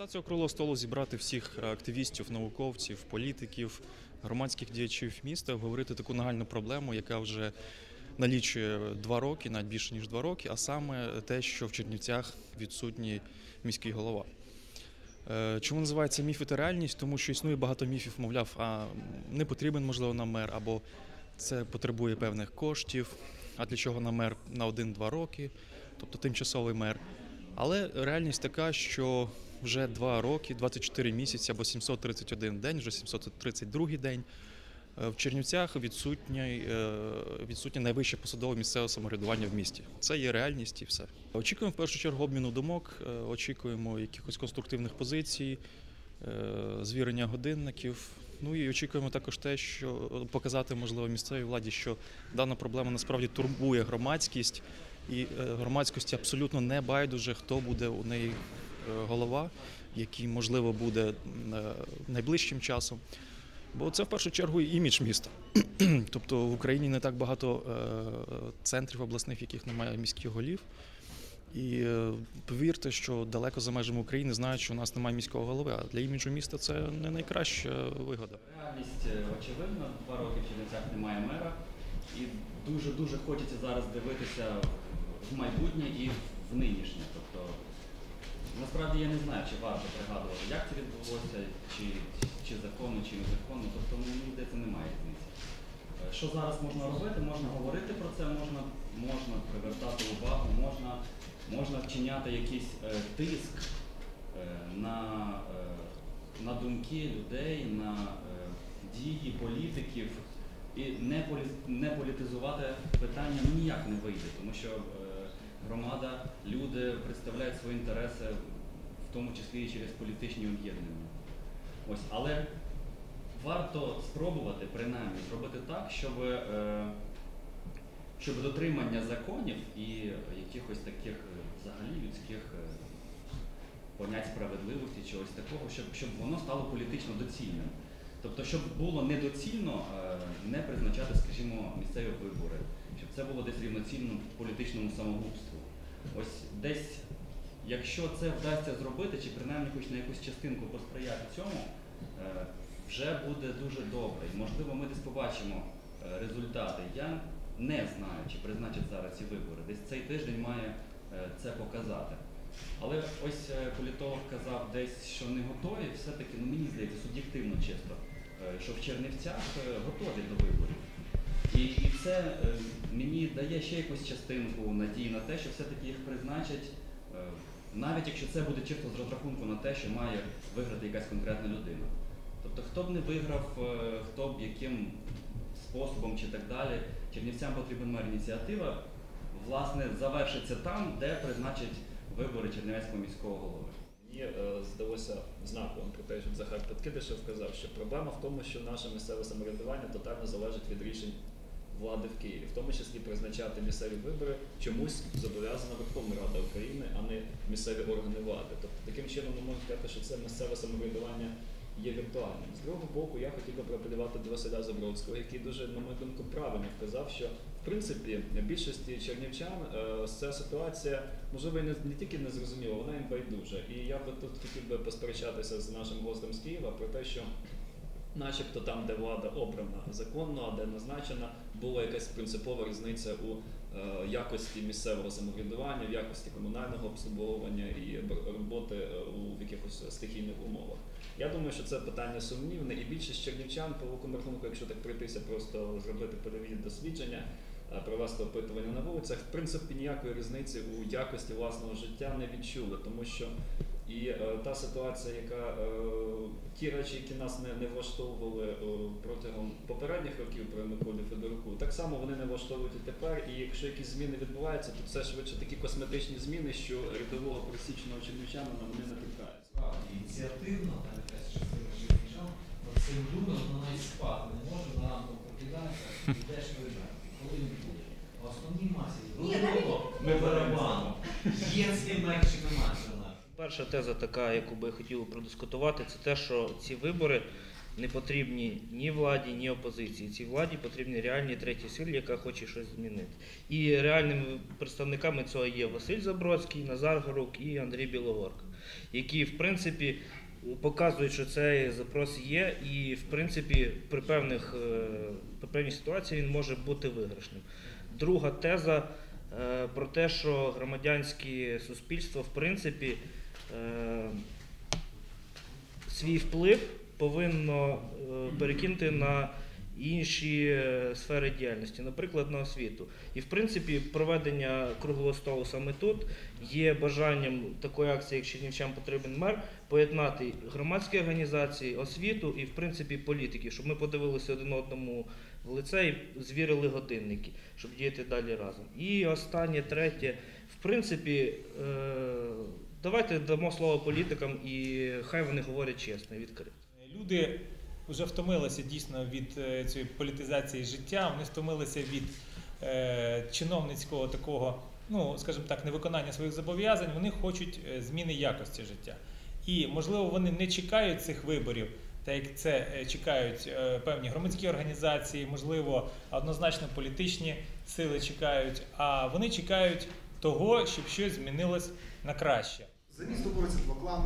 Мета цього круглого столу – зібрати всіх активістів, науковців, політиків, громадських діячів міста, обговорити таку нагальну проблему, яка вже налічує 2 роки, навіть більше ніж 2 роки, а саме те, що в Чернівцях відсутній міський голова. Чому називається міф та реальність? Тому що існує багато міфів, мовляв, а не потрібен, можливо, нам мер, або це потребує певних коштів, а для чого нам мер на 1-2 роки, тобто тимчасовий мер. Але реальність така, що вже 2 роки, 24 місяці або 731 день, вже 732 день, в Чернівцях відсутнє найвище посадове місцеве самоврядування в місті. Це є реальність і все. Очікуємо в першу чергу обміну думок, очікуємо якихось конструктивних позицій, звірення годинників. Ну і очікуємо також те, що показати, можливо, місцевій владі, що дана проблема насправді турбує громадськість, і громадськості абсолютно не байдуже, хто буде у неї голова, який, можливо, буде найближчим часом. Бо це, в першу чергу, імідж міста. Тобто в Україні не так багато центрів обласних, в яких немає міських голів. І повірте, що далеко за межами України знають, що у нас немає міського голови, а для іміджу міста це не найкраща вигода. Реальність очевидна, 2 роки в Чернівцях немає мера, і дуже хочеться зараз дивитися в майбутнє і в нинішнє. Тобто, насправді я не знаю, чи варто пригадувати, як це відбулося, чи законно, чи незаконно, тобто мені здається, немає різниці. Що зараз можна робити? Можна говорити про це, можна привертати увагу, можна вчиняти якийсь тиск на думки людей, на дії політиків і не політизувати питання ніяк не вийде, тому що громада, люди представляють свої інтереси, в тому числі і через політичні об'єднання. Але варто спробувати, принаймні, зробити так, щоб дотримання законів і якихось таких взагалі людських понять справедливості, чогось такого, щоб воно стало політично доцільним. Тобто, щоб було недоцільно не призначати, скажімо, місцеві вибори, щоб це було десь рівноцінно політичному самогубству. Ось десь, якщо це вдасться зробити, чи принаймні хоч на якусь частинку посприяти цьому, вже буде дуже добре. І, можливо, ми десь побачимо результати. Я не знаю, чи призначать зараз ці вибори. Десь цей тиждень має це показати. Але ось політолог казав десь, що не готові, все-таки, мені здається, суб'єктивно чисто, що в Чернівцях готові до виборів. І це мені дає ще якусь частинку надії на те, що все-таки їх призначать, навіть якщо це буде чисто з розрахунку на те, що має виграти якась конкретна людина. Тобто, хто б не виграв, хто б яким способом чи так далі, чернівцям потрібен мер ініціатива, власне, завершиться там, де призначать вибори Чернівецького міського голови. Мені здалося знаковим про те, що Захар Подкидишев сказав, що проблема в тому, що наше місцеве самоврядування тотально залежить від рішень влади в Києві. В тому числі призначати місцеві вибори чомусь зобов'язана Верховна Рада України, а не місцеві органи влади. Тобто таким чином ми можемо сказати, що це місцеве самоврядування є віртуальним. З другого боку, я хотів би проапелювати до Василя Забродського, який дуже, на мою думку, правильно вказав, що в принципі більшості чернівчан ця ситуація, можливо, не тільки не зрозуміла, вона їм байдужа. І я би тут хотів би посперечатися з нашим гостем з Києва про те, що начебто там, де влада обрана законно, а де назначена, була якась принципова різниця у якості місцевого самоврядування, в якості комунального обслуговування і роботи у якихось стихійних умовах. Я думаю, що це питання сумнівне, і більшість чернівчан, по великому рахунку, якщо так пройтися, просто зробити польові дослідження, провести опитування на вулицях, в принципі, ніякої різниці у якості власного життя не відчули, тому що і та ситуація, ті речі, які нас не влаштовували протягом попередніх років при Миколі Федоруку, так само вони не влаштовують і тепер, і якщо якісь зміни відбуваються, то це швидше такі косметичні зміни, що рядового пересічного чернівчанина вони не торкаються. Ініціативно, там якась частина чернівчан, цим людям навіть спати не може, на ранку прокидається, йдеш вибрати, коли не буде. В основній масі, ми барабаном, є з ким м'якші немає. Перша теза така, яку би я хотів продискутувати, це те, що ці вибори не потрібні ні владі, ні опозиції. Цій владі потрібні реальні треті сили, яка хоче щось змінити. І реальними представниками цього є Василь Забродський, Назар Горук і Андрій Білогорка. які в принципі показують, що цей запрос є, і в принципі при певній ситуації він може бути виграшним. Друга теза про те, що громадянське суспільство в принципі свій вплив повинно перекинути на інші сфери діяльності, наприклад, на освіту. І, в принципі, проведення круглого столу саме тут є бажанням такої акції, як «Чернівчанам потрібен мер», поєднати громадські організації, освіту і, в принципі, політиків, щоб ми подивилися один одному в лице і звірили годинники, щоб діяти далі разом. І останнє, третє, в принципі, давайте дамо слово політикам і хай вони говорять чесно і відкрито. Люди вже втомилися дійсно від цієї політизації життя, вони втомилися від чиновницького такого, ну, скажімо так, невиконання своїх зобов'язань, вони хочуть зміни якості життя. І, можливо, вони не чекають цих виборів, так як це чекають певні громадські організації, можливо, однозначно політичні сили чекають, а вони чекають того, щоб щось змінилось на краще. За місто бореться два клани.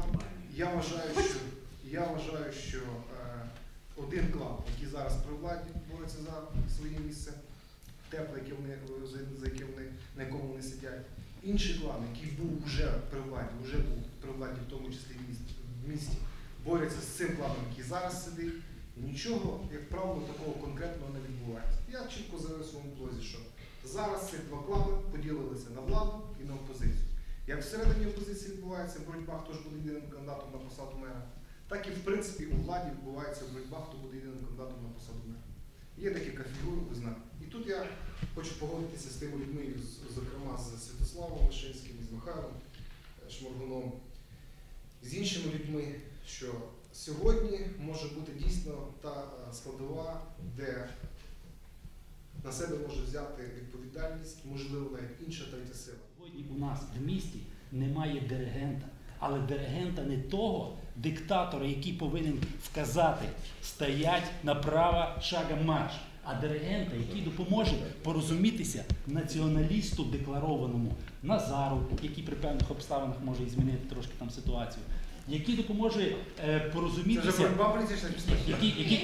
Я вважаю, що один клан, який зараз при владі бореться за своє місце, тепле, на якому вони сидять. Інший клан, який був вже при владі, в тому числі в місті, бореться з цим кланом, який зараз сидить. І нічого, як правило, такого конкретного не відбувається. Я чітко заявив в своєму блозі, що зараз ці два клани поділилися на владу і на опозицію. Як всередині опозиції відбувається боротьба, хто ж буде єдиним кандидатом на посаду мера, так і, в принципі, у владі відбувається боротьба, хто буде єдиним кандидатом на посаду мера. Є декілька фігур, ви знаєте. І тут я хочу погодитися з тими людьми, зокрема з Святославом Лишинським, з Михайлом Шморгуном, з іншими людьми, що сьогодні може бути дійсно та складова, де на себе може взяти відповідальність, можливо, навіть інша третя сила. Сьогодні у нас в місті немає диригента, але диригента не того диктатора, який повинен вказати «стоять направо, шагом марш», а диригента, який допоможе порозумітися націоналісту декларованому Назару, який при певних обставинах може і змінити трошки там ситуацію, який допоможе порозумітися,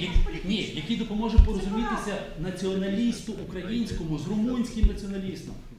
який допоможе порозумітися націоналісту українському з румунським націоналістом.